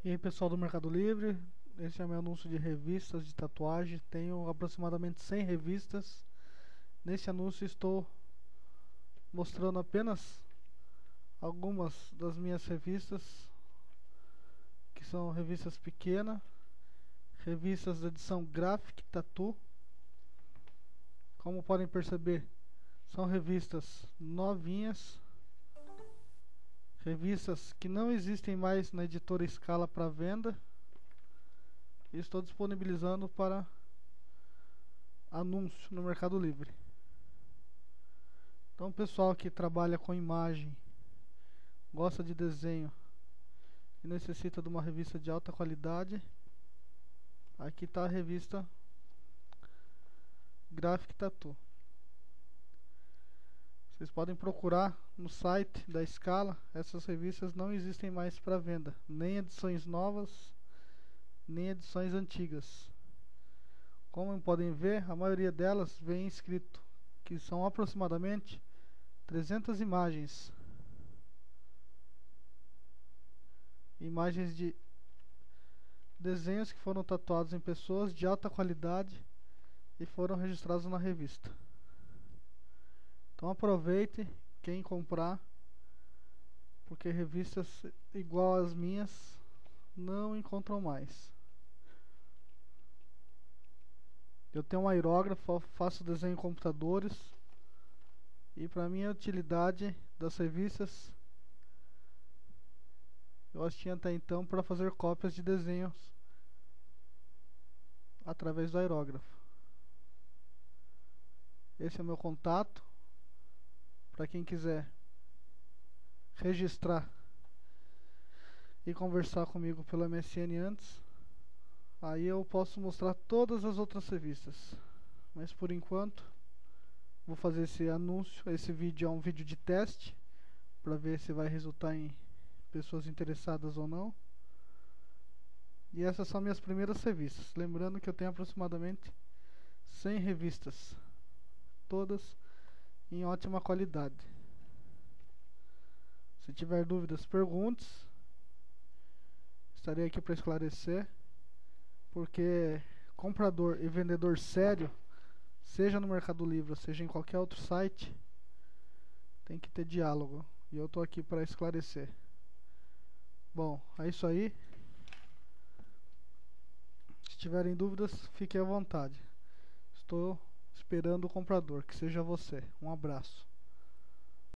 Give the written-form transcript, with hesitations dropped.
E aí pessoal do Mercado Livre, esse é meu anúncio de revistas de tatuagem. Tenho aproximadamente 100 revistas. Nesse anúncio estou mostrando apenas algumas das minhas revistas, que são revistas pequenas, revistas da edição Graphic Tattoo. Como podem perceber, são revistas novinhas, revistas que não existem mais na editora Scala para venda. E estou disponibilizando para anúncio no Mercado Livre. Então, pessoal que trabalha com imagem, gosta de desenho e necessita de uma revista de alta qualidade, aqui está a revista Graphic Tattoo. Vocês podem procurar no site da Scala. Essas revistas não existem mais para venda, nem edições novas, nem edições antigas. Como podem ver, a maioria delas vem escrito que são aproximadamente 300 imagens. Imagens de desenhos que foram tatuados em pessoas de alta qualidade e foram registrados na revista. Então aproveite quem comprar, porque revistas igual às minhas não encontram mais. Eu tenho um aerógrafo, faço desenho em computadores, e para mim a utilidade das revistas eu as tinha até então para fazer cópias de desenhos através do aerógrafo. Esse é o meu contato para quem quiser registrar e conversar comigo pelo MSN antes. Aí eu posso mostrar todas as outras revistas, mas por enquanto vou fazer esse anúncio. Esse vídeo é um vídeo de teste para ver se vai resultar em pessoas interessadas ou não. E essas são minhas primeiras revistas. Lembrando que eu tenho aproximadamente 100 revistas, todas em ótima qualidade. Se tiver dúvidas, pergunte. Estarei aqui para esclarecer, porque comprador e vendedor sério, seja no Mercado Livre, seja em qualquer outro site, tem que ter diálogo, e eu estou aqui para esclarecer. Bom, é isso aí. Se tiverem dúvidas, fiquem à vontade. Estou esperando o comprador, que seja você. Um abraço.